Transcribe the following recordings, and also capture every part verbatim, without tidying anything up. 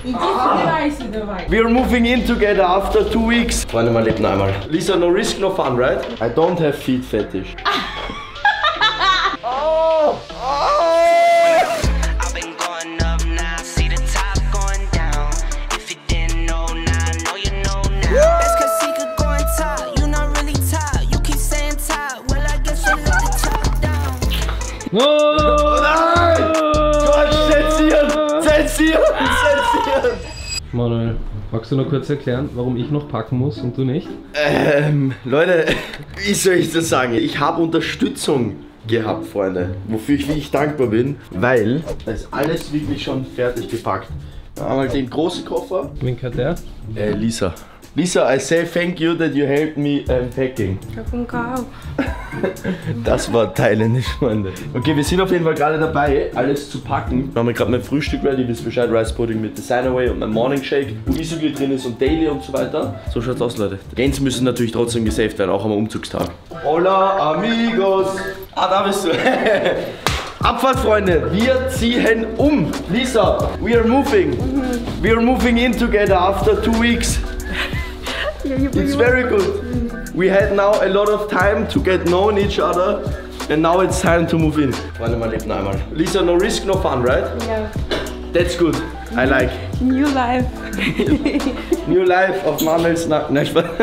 We are moving in together after two weeks. Freunde, man lebt noch einmal. Lisa, no risk, no fun, right? I don't have feet fetish. Oh! Oh! Oh, oh nein! George, zensieren! Zensieren! Zensieren! Manuel, magst du noch kurz erklären, warum ich noch packen muss und du nicht? Ähm, Leute, wie soll ich das sagen? Ich habe Unterstützung gehabt, Freunde. Wofür ich wirklich dankbar bin, weil da ist alles wirklich schon fertig gepackt. Wir haben halt den großen Koffer. Wen gehört der? Äh, Lisa. Lisa, I say thank you that you helped me um, packing. Das war thailändisch, Freunde. Okay, wir sind auf jeden Fall gerade dabei, alles zu packen. Wir haben gerade mein Frühstück ready, wisst Bescheid, Rice Pudding mit Designerway und mein Morning Shake, wo Isogly drin ist und Daily und so weiter. So schaut's aus, Leute. Gains müssen natürlich trotzdem gesaved werden, auch am Umzugstag. Hola, amigos. Ah, da bist du. Abfahrt, Freunde, wir ziehen um. Lisa, we are moving. We are moving in together after two weeks. It's very good. We had now a lot of time to get known each other and now it's time to move in. Freunde, man lebt noch einmal. Lisa, no risk, no fun, right? Yeah. That's good. I like. New life. New life auf Manuels Nacken. Nein, Spaß.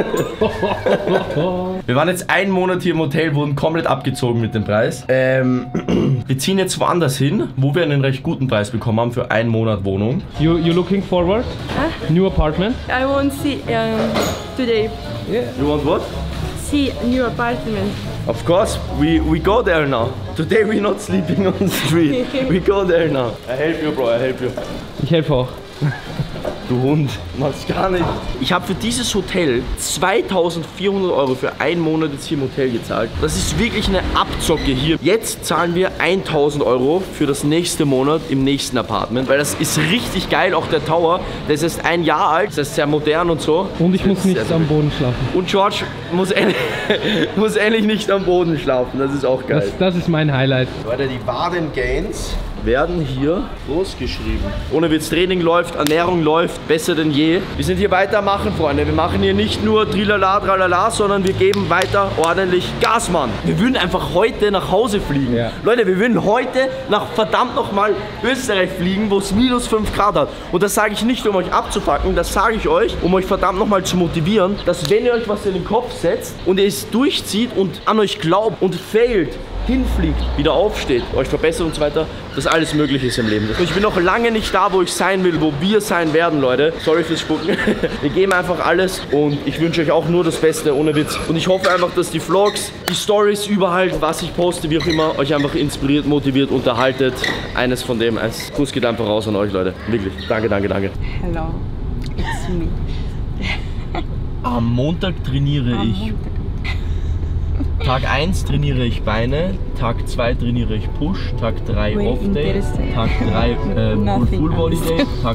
Wir waren jetzt einen Monat hier im Hotel, wurden komplett abgezogen mit dem Preis. Ähm, wir ziehen jetzt woanders hin, wo wir einen recht guten Preis bekommen haben für einen Monat Wohnung. You, you looking forward? Huh? New apartment? I want to see um, today. Yeah. You want what? See a new apartment. Of course, we, we go there now. Today we're not sleeping on the street. We go there now. I help you, bro, I help you. Ich helfe auch. Du Hund, machst gar nicht. Ich habe für dieses Hotel zweitausendvierhundert Euro für einen Monat jetzt hier im Hotel gezahlt. Das ist wirklich eine Abzocke hier. Jetzt zahlen wir eintausend Euro für das nächste Monat im nächsten Apartment, weil das ist richtig geil. Auch der Tower, der ist erst ein Jahr alt, das ist sehr modern und so. Und ich muss nicht am Boden schlafen. Und George muss endlich, muss endlich nicht am Boden schlafen, das ist auch geil. Das, das ist mein Highlight. Leute, die Baden Gains werden hier großgeschrieben. Ohne Witz, Training läuft, Ernährung läuft, besser denn je. Wir sind hier weitermachen, Freunde. Wir machen hier nicht nur Trilala, Tralala, sondern wir geben weiter ordentlich Gas, Mann. Wir würden einfach heute nach Hause fliegen. Ja. Leute, wir würden heute nach verdammt nochmal Österreich fliegen, wo es minus fünf Grad hat. Und das sage ich nicht, um euch abzupacken, das sage ich euch, um euch verdammt nochmal zu motivieren, dass wenn ihr euch was in den Kopf setzt und ihr es durchzieht und an euch glaubt und failt, hinfliegt, wieder aufsteht, euch verbessert und so weiter, dass alles möglich ist im Leben. Und ich bin noch lange nicht da, wo ich sein will, wo wir sein werden, Leute. Sorry fürs Spucken. Wir geben einfach alles und ich wünsche euch auch nur das Beste, ohne Witz. Und ich hoffe einfach, dass die Vlogs, die Stories überall, was ich poste, wie auch immer, euch einfach inspiriert, motiviert, unterhaltet. Eines von dem. Ein Kuss geht einfach raus an euch, Leute. Wirklich. Danke, danke, danke. Hello, it's me. Am Montag trainiere Am ich. Montag. Tag eins trainiere ich Beine, Tag zwei trainiere ich Push, Tag drei Very Off Day, interesting. Tag drei äh, Full, Nothing Full Body else. Day, Tag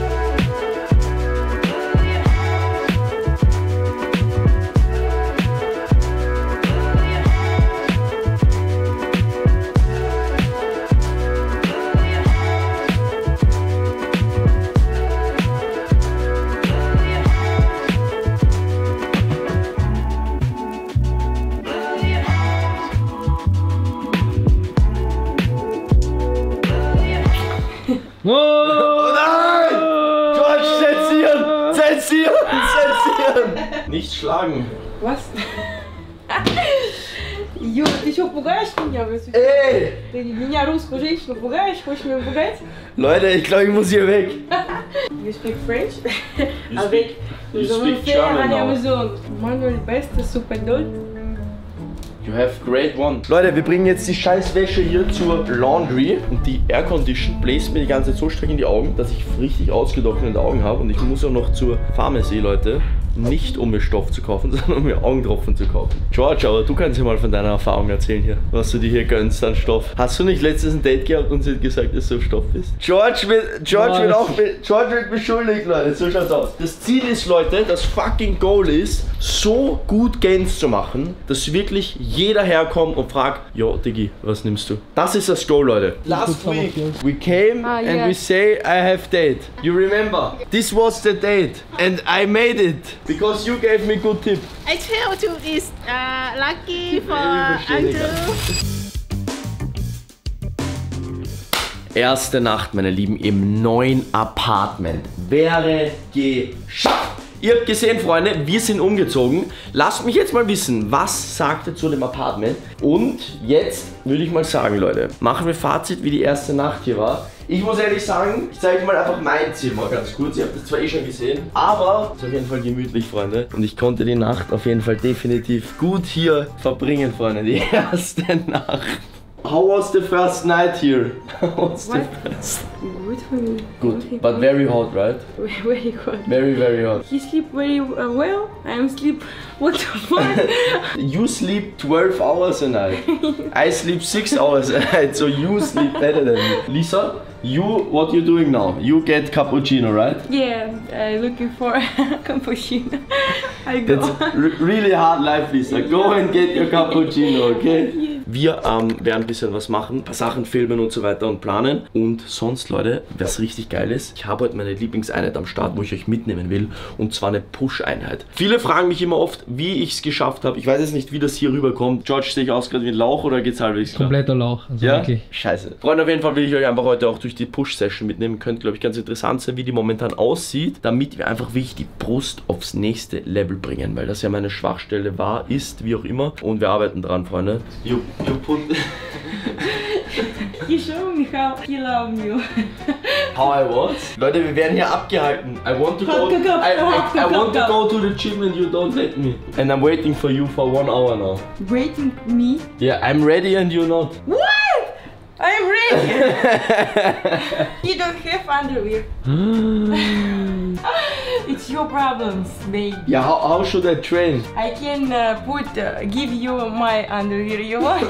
Oh, oh nein! George, zensieren! Zensieren! Zensieren! Nicht schlagen. Was? Ё, ты что, пугаешь меня? Ey! Ты меня, русскую женщину, пугаешь? Хочешь меня пугать? Leute, ich glaube, ich muss hier weg. You speak French? You Avec, speak- you nous allons speak faire German à la now. maison. Manuel Beste, super doll. You have great one. Leute, wir bringen jetzt die scheiß Wäsche hier zur Laundry und die Aircondition bläst mir die ganze Zeit so stark in die Augen, dass ich richtig ausgetrocknete Augen habe und ich muss auch noch zur Pharmacy, Leute. Nicht um mir Stoff zu kaufen, sondern um mir Augentropfen zu kaufen. George, aber du kannst ja mal von deiner Erfahrung erzählen hier, was du dir hier gönnst an Stoff. Hast du nicht letztens ein Date gehabt und sie hat gesagt, dass du auf Stoff bist? George wird, George wird auch be George wird beschuldigt, Leute. So schaut's aus. Das Ziel ist, Leute, das fucking Goal ist, so gut Gains zu machen, dass wirklich jeder herkommt und fragt, yo, Diggi, was nimmst du? Das ist das Goal, Leute. Last week, we came Ah, and yeah. we say, I have date. You remember? This was the date. And I made it. Because you gave me good tip. I tell you this uh, lucky for Very Andrew. Erste Nacht, meine Lieben, im neuen Apartment. Wäre geschafft. Ihr habt gesehen, Freunde, wir sind umgezogen. Lasst mich jetzt mal wissen, was sagt ihr zu dem Apartment? Und jetzt würde ich mal sagen, Leute, machen wir Fazit, wie die erste Nacht hier war. Ich muss ehrlich sagen, ich zeige euch mal einfach mein Zimmer ganz kurz. Ihr habt das zwar eh schon gesehen, aber es ist auf jeden Fall gemütlich, Freunde. Und ich konnte die Nacht auf jeden Fall definitiv gut hier verbringen, Freunde. Die erste Nacht. How was the first night here? How was the What? first? Good for me. Good, but very hot, right? Very good. Very, very hot. He sleep very uh, well. I am sleep. What the fuck? You sleep twelve hours a night. I sleep six hours a night, so you sleep better than me. Lisa, you, what you doing now? You get cappuccino, right? Yeah, uh, looking for cappuccino. I go. That's r really hard life, Lisa. Go and get your cappuccino, okay? Wir ähm, werden ein bisschen was machen, ein paar Sachen filmen und so weiter und planen. Und sonst, Leute, was richtig geil ist, ich habe heute meine Lieblingseinheit am Start, wo ich euch mitnehmen will. Und zwar eine Push-Einheit. Viele fragen mich immer oft, wie ich es geschafft habe. Ich weiß jetzt nicht, wie das hier rüberkommt. George, sehe ich aus gerade wie ein Lauch oder geht's halbwegs klar? Kompletter Lauch, also Ja? wirklich. Scheiße. Freunde, auf jeden Fall will ich euch einfach heute auch durch die Push-Session mitnehmen. Könnte, glaube ich, ganz interessant sein, wie die momentan aussieht, damit wir einfach wirklich die Brust aufs nächste Level bringen, weil das ja meine Schwachstelle war, ist, wie auch immer. Und wir arbeiten dran, Freunde. You, you put He showed me how he loved you. how I was. Leute, wir werden hier abgehalten. I want to go. Go, go, go, I, I, I go, go, want to go. go to the gym and you don't let me. And I'm waiting for you for one hour now. Waiting me. Yeah, I'm ready and you're not. What? I'm ready. You don't have underwear. It's your problems, baby. Yeah, how, how should I train? I can uh, put, uh, give you my underwear. You want?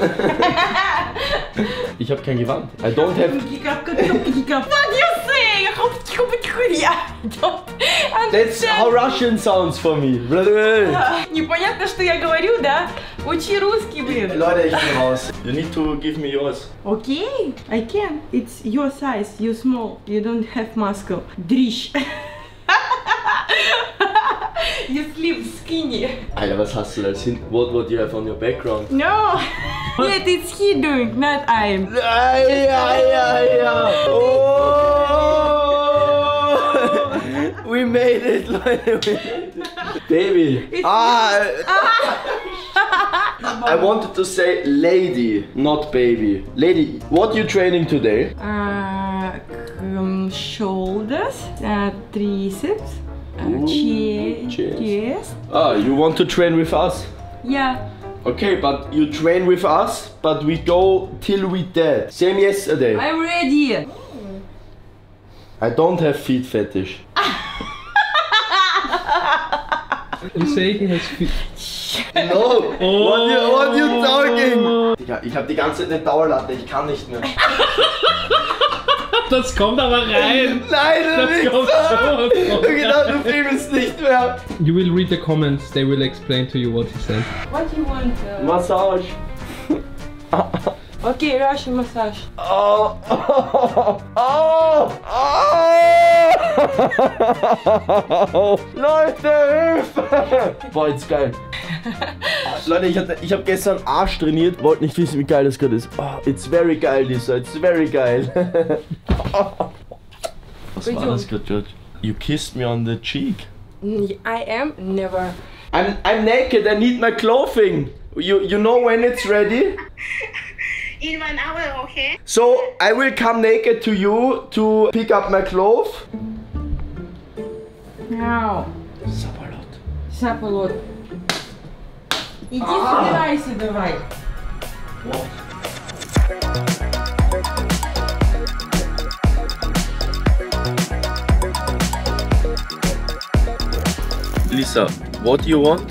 Ich habe kein Gewand. I don't have. What you say? I don't That's how understand. Russian sounds for me. Непонятно, что я говорю, да? Учи русский, блин. Leute, ich bin raus. You need to give me yours. Okay, I can. It's your size. You small. You don't have muscle. Дрищ. You sleep skinny. Alter, was hast du da als hinten? What, what you have on your background? No. Yet it's he doing, not I. Ja, ja, ja, ja. Oh! We made it, Leute. We made it. Baby. Ah. I wanted to say lady, not baby. Lady, what you training today? Uh, um, shoulders, uh, triceps, uh, Ooh, chest, chest. chest. Ah, you want to train with us? Yeah. Okay, but you train with us, but we go till we dead. Same yesterday. I'm ready. I don't have feet fetish. You say he has feet. No! What you, what you talking? Digga, ich hab die ganze Zeit eine Dauerlatte, ich kann nicht mehr. Das kommt aber rein! Nein, du Das nicht! kommt schon! Du gedacht, du filmst nicht mehr. You will read the comments, they will explain to you what he said. What you want? Uh, Massage. okay, Russian massage. Oh, oh, oh, oh. Leute, Hilfe! Boah, jetzt geil. Leute, ich, hatte, ich habe gestern Arsch trainiert, wollte nicht wissen, wie geil das gerade ist. Oh, it's very geil, Lisa, it's very geil. Was war das gerade, George? You kissed me on the cheek. I am never. I'm, I'm naked, I need my clothing. You, you know when it's ready? In one hour, okay? So, I will come naked to you to pick up my clothes. Now. Sapalot. Сапалот. Иди собирайся давай. Lisa, what do you want?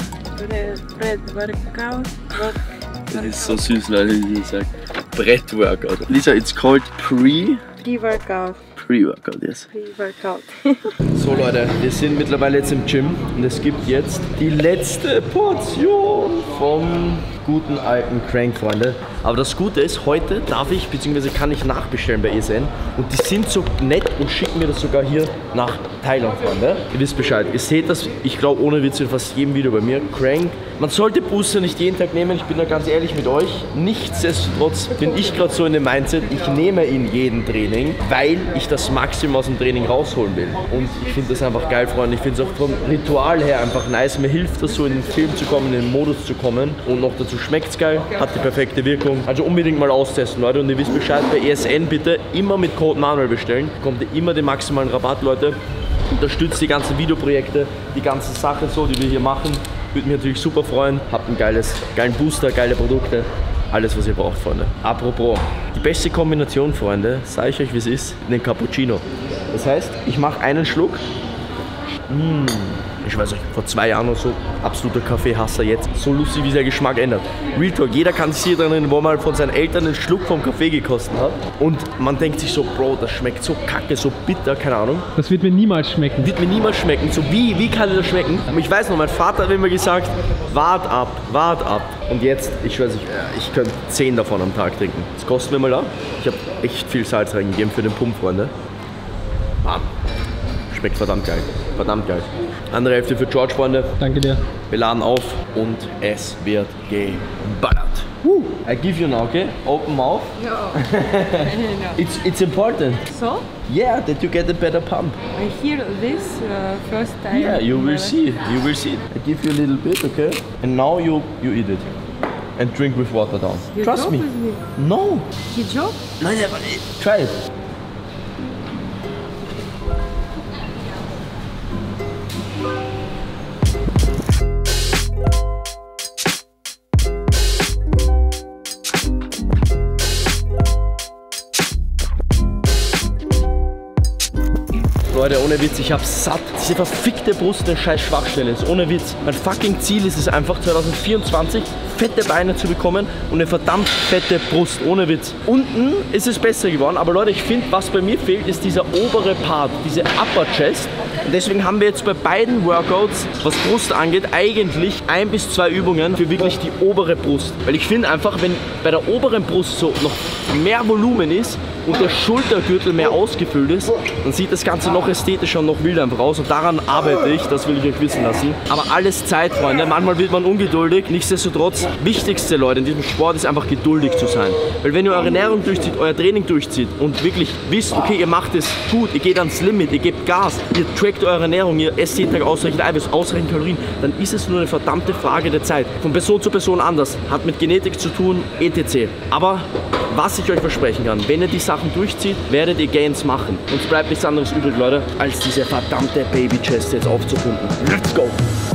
Bread-Workout. Das ist so süß, Leute, wie sie sagt. Bread-Workout. Lisa, it's called pre... Pre-Workout. Pre-Workout, yes. Pre-Workout. So Leute, wir sind mittlerweile jetzt im Gym und es gibt jetzt die letzte Portion vom guten alten Crank, Freunde. Aber das Gute ist, heute darf ich bzw. kann ich nachbestellen bei E S N und die sind so nett und schicken mir das sogar hier nach Thailand, Freunde. Ihr wisst Bescheid. Ihr seht das, ich glaube ohne Witz in fast jedem Video bei mir. Crank. Man sollte Booster nicht jeden Tag nehmen, ich bin da ganz ehrlich mit euch. Nichtsdestotrotz bin ich gerade so in dem Mindset, ich nehme ihn jeden Training, weil ich das Maximum aus dem Training rausholen will. Und ich finde das einfach geil, Freunde. Ich finde es auch vom Ritual her einfach nice. Mir hilft das so in den Film zu kommen, in den Modus zu kommen. Und noch dazu schmeckt es geil, hat die perfekte Wirkung. Also unbedingt mal austesten, Leute. Und ihr wisst Bescheid, bei E S N bitte immer mit Code Manuel bestellen. Bekommt ihr immer den maximalen Rabatt, Leute. Unterstützt die ganzen Videoprojekte, die ganzen Sachen so, die wir hier machen. Würde mich natürlich super freuen. Habt einen geiles, geilen Booster, geile Produkte. Alles, was ihr braucht, Freunde. Apropos, die beste Kombination, Freunde, sage ich euch, wie es ist, den Cappuccino. Das heißt, ich mache einen Schluck. Mmh. Ich weiß nicht, vor zwei Jahren oder so, absoluter Kaffeehasser, jetzt so lustig, wie sich der Geschmack ändert. Real Talk, jeder kann sich hier dran erinnern, wo man von seinen Eltern einen Schluck vom Kaffee gekostet hat. Und man denkt sich so, Bro, das schmeckt so kacke, so bitter, keine Ahnung. Das wird mir niemals schmecken. Wird mir niemals schmecken. So wie, wie kann das schmecken? Aber ich weiß noch, mein Vater hat immer gesagt, wart ab, wart ab. Und jetzt, ich weiß nicht, ich könnte zehn davon am Tag trinken. Das kostet mir mal da. Ich habe echt viel Salz reingegeben für den Pump, Freunde. Bam. Schmeckt verdammt geil. Verdammt geil. Andere Hälfte für George, Freunde. Danke dir. Wir laden auf und es wird geballert. Woo. I give you now, okay? Open mouth. No. It's, it's important. So? Yeah, that you get a better pump. I hear this uh, first time. Yeah, you in my will life. see. You will see. I give you a little bit, okay? And now you, you eat it. And drink with water down. You Trust joke me. with me. No. You joke? No, never. Try it. Leute, ohne Witz, ich hab's satt. Diese verfickte Brust, eine scheiß Schwachstelle ist. Ohne Witz. Mein fucking Ziel ist es einfach, zwanzig vierundzwanzig fette Beine zu bekommen und eine verdammt fette Brust. Ohne Witz. Unten ist es besser geworden, aber Leute, ich finde, was bei mir fehlt, ist dieser obere Part, diese Upper Chest. Und deswegen haben wir jetzt bei beiden Workouts, was Brust angeht, eigentlich ein bis zwei Übungen für wirklich die obere Brust. Weil ich finde einfach, wenn bei der oberen Brust so noch mehr Volumen ist und der Schultergürtel mehr ausgefüllt ist, dann sieht das Ganze noch ästhetischer und noch wilder einfach aus. Und daran arbeite ich, das will ich euch wissen lassen. Aber alles Zeit, Freunde. Manchmal wird man ungeduldig. Nichtsdestotrotz, wichtigste, Leute, in diesem Sport ist einfach geduldig zu sein. Weil wenn ihr eure Ernährung durchzieht, euer Training durchzieht und wirklich wisst, okay, ihr macht es gut, ihr geht ans Limit, ihr gebt Gas, ihr trackt eure Ernährung, ihr esst jeden Tag ausreichend Eiweiß, ausreichend Kalorien, dann ist es nur eine verdammte Frage der Zeit. Von Person zu Person anders. Hat mit Genetik zu tun, et cetera. Aber was ich euch versprechen kann, wenn ihr die Sachen durchzieht, werdet ihr Gains machen. Uns bleibt nichts anderes übrig, Leute, als diese verdammte Baby-Chest jetzt aufzupumpen. Let's go!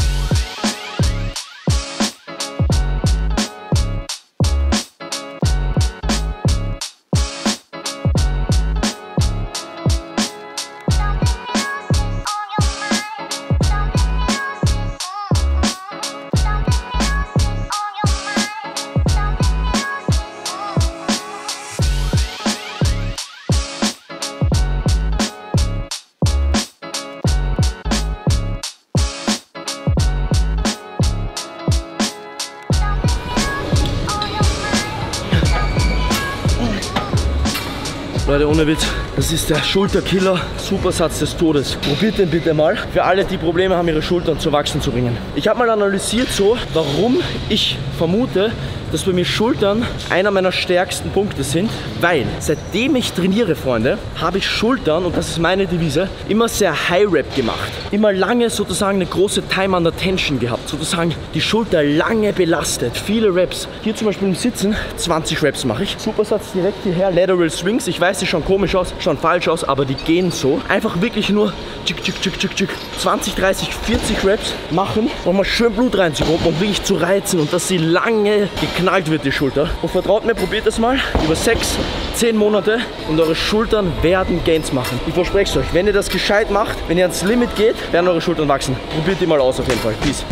Leute, ohne Witz, das ist der Schulterkiller, Supersatz des Todes. Probiert den bitte mal. Für alle, die Probleme haben, ihre Schultern zu wachsen zu bringen. Ich habe mal analysiert so, warum ich vermute, dass bei mir Schultern einer meiner stärksten Punkte sind, weil seitdem ich trainiere, Freunde, habe ich Schultern, und das ist meine Devise, immer sehr High-Rep gemacht. Immer lange sozusagen eine große Time under Tension gehabt, sozusagen die Schulter lange belastet, viele Reps. Hier zum Beispiel im Sitzen, zwanzig Reps mache ich. Supersatz direkt hierher, Lateral Swings. Ich weiß, die schauen komisch aus, schauen falsch aus, aber die gehen so. Einfach wirklich nur tschick, tschick, tschick, tschick, tschick. zwanzig, dreißig, vierzig Reps machen, um mal schön Blut reinzukommen und wirklich zu reizen und dass sie lange geknallt geknallt wird, die Schulter. Und vertraut mir, probiert es mal über sechs, zehn Monate und eure Schultern werden Gains machen. Ich verspreche es euch, wenn ihr das gescheit macht, wenn ihr ans Limit geht, werden eure Schultern wachsen. Probiert die mal aus auf jeden Fall. Peace.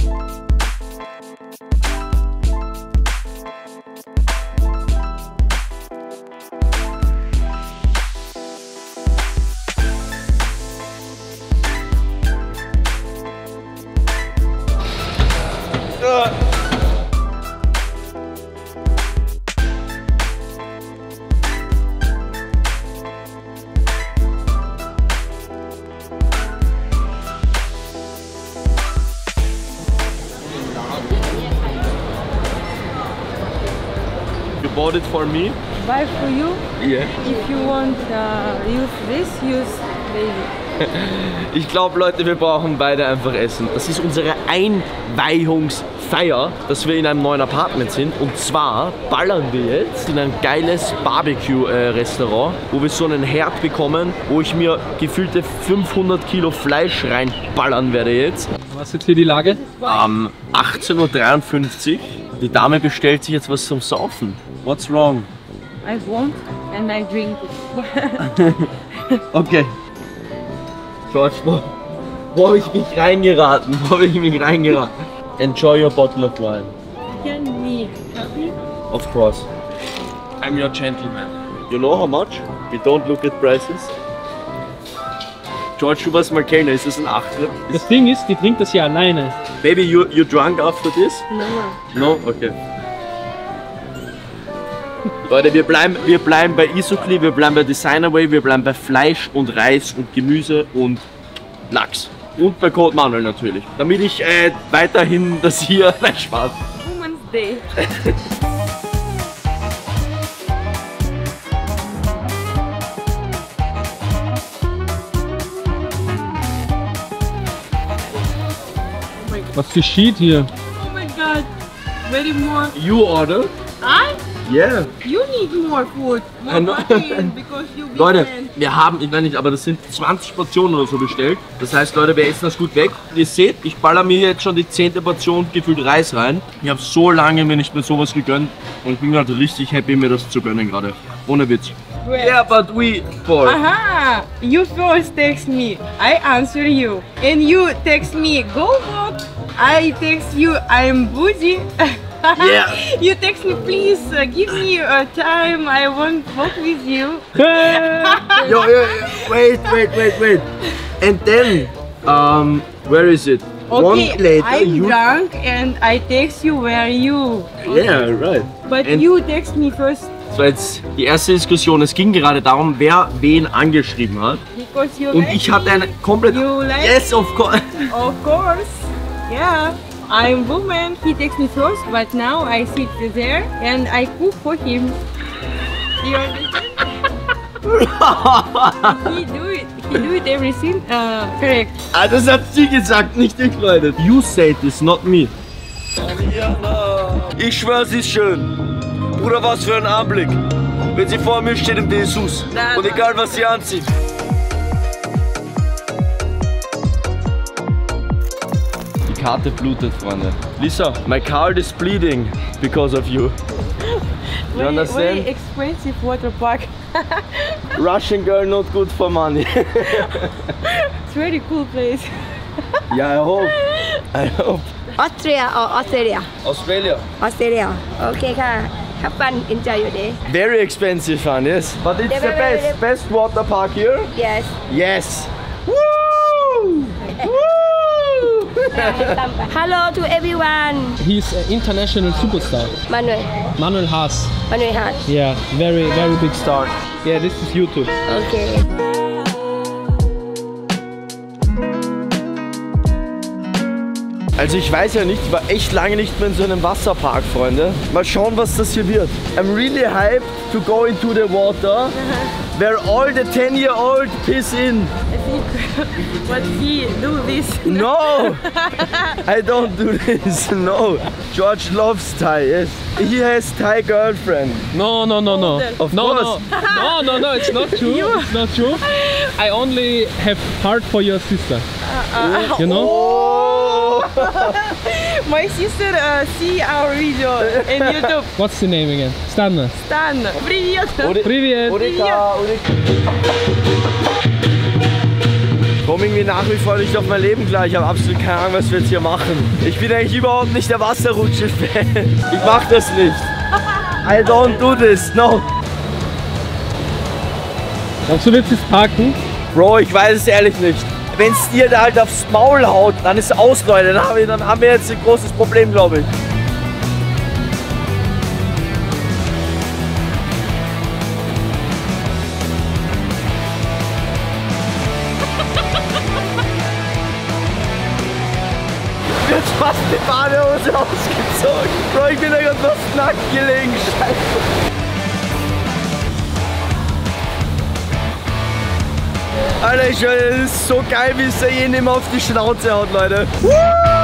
You bought it for me? Buy for you. Yeah. If you want uh, use this, use baby. Ich glaube, Leute, wir brauchen beide einfach Essen. Das ist unsere Einweihungsfeier, dass wir in einem neuen Apartment sind. Und zwar ballern wir jetzt in ein geiles Barbecue-Restaurant, wo wir so einen Herd bekommen, wo ich mir gefühlte fünfhundert Kilo Fleisch reinballern werde jetzt. Was ist jetzt hier die Lage? Um achtzehn Uhr dreiundfünfzig. Die Dame bestellt sich jetzt was zum Saufen. What's wrong? I want and I drink. Okay. George, wo, wo habe ich mich reingeraten? Wo habe ich mich reingeraten? Enjoy your bottle of wine. Can we happy? Of course. I'm your gentleman. You know how much? We don't look at prices. George, du warst mal Kellner, ist das ein Achtel? Das Ding ist, die trinkt das ja alleine. Baby, you, you drunk after this? No. No? Okay. Leute, wir bleiben, wir bleiben bei Isokli, wir bleiben bei Designerway, wir bleiben bei Fleisch und Reis und Gemüse und Lachs. Und bei Code Manuel natürlich. Damit ich äh, weiterhin das hier... Nein, Spaß. Women's Day. Was geschieht hier? Oh my god. Very more. You order? I? Yeah. You need more food. More I know. protein because you be Leute, man. wir haben, ich weiß nicht, aber das sind zwanzig Portionen oder so bestellt. Das heißt, Leute, wir essen das gut weg. Ihr seht, ich baller mir jetzt schon die zehnte Portion gefühlt Reis rein. Ich habe so lange mir nicht mehr sowas gegönnt und ich bin gerade richtig happy, mir das zu gönnen gerade. Ohne Witz. Yeah, but we... Boy. Aha! You first text me, I answer you. And you text me, go walk. I text you, I'm busy. Yeah. You text me, please uh, give me a time, I want to walk with you. Yo, yo, yo, wait, wait, wait, wait. And then, um, where is it? Okay, One later, I'm you... drunk and I text you, where are you? Yeah, right. But And- you text me first So, jetzt die erste Diskussion. Es ging gerade darum, wer wen angeschrieben hat. because you Und like ich hatte me. eine komplett... You like Yes, of course. Of course, yeah. I'm woman. He takes me first, but now I sit there and I cook for him. You understand? he do it. He do it everything uh, correct. Ah, das hat sie gesagt, nicht ich, Leute. You said this, not me. Ich schwör, sie ist schön. Bruder, was für ein Anblick. Wenn sie vor mir steht im Jesus. Na, Und egal, was sie anzieht. Die Karte blutet, Freunde. Lisa, my card is bleeding because of you. You Very, understand? very expensive water park. Russian girl not good for money. It's very cool place. Yeah, I hope. I hope. Austria or Australia? Australia. Australia. Okay, ka. Have fun. Enjoy your day. Very expensive fun, yes. But it's Yeah, the very, best, very- best water park here. Yes. Yes. Woo! Woo! Hello to everyone. He's an international superstar. Manuel. Manuel Haas. Manuel Hart. Yeah, very, very big star. Yeah, this is YouTube. Okay. Also ich weiß ja nicht, ich war echt lange nicht mehr in so einem Wasserpark, Freunde. Mal schauen, was das hier wird. I'm really hyped to go into the water, where all the ten year old piss in. I think what he do this. No! I don't do this, no. George loves Thai, yes. He has Thai girlfriend. No, no, no, no. Of no, course. no, no, no, no, it's not true. It's not true. I only have heart for your sister. You know? Oh! My sister uh, see our video in YouTube. What's the name again? Stan. Stan. Привет. Привет. Urika, Urika. Ich komme irgendwie nach wie vor nicht auf mein Leben klar. Ich habe absolut keine Ahnung, was wir jetzt hier machen. Ich bin eigentlich überhaupt nicht der Wasserrutsche-Fan. Ich mach das nicht. I don't do this, no. Glaubst du, willst du jetzt parken? Bro, ich weiß es ehrlich nicht. Wenn es dir da halt aufs Maul haut, dann ist es aus, Leute. Dann haben wir, dann haben wir jetzt ein großes Problem, glaube ich. Jetzt fast die Badehose ausgezogen. Bro, ich bin da gerade fast nackt gelegen. Scheiße. Alter, ich schwöre, das ist so geil, wie es da jeden immer auf die Schnauze haut, Leute. Woo!